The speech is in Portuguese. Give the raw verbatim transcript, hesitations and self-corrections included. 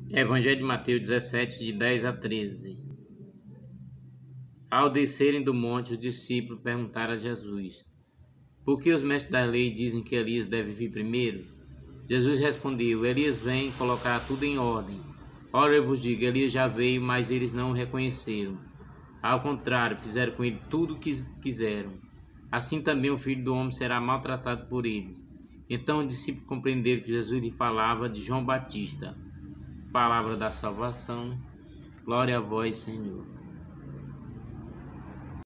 Evangelho de Mateus dezessete, de dez a treze. Ao descerem do monte, os discípulos perguntaram a Jesus: Por que os mestres da lei dizem que Elias deve vir primeiro? Jesus respondeu: Elias vem colocar tudo em ordem. Ora, eu vos digo, Elias já veio, mas eles não o reconheceram. Ao contrário, fizeram com ele tudo o que quiseram. Assim também o Filho do Homem será maltratado por eles. Então os discípulos compreenderam que Jesus lhe falava de João Batista. Palavra da salvação. Glória a vós, Senhor.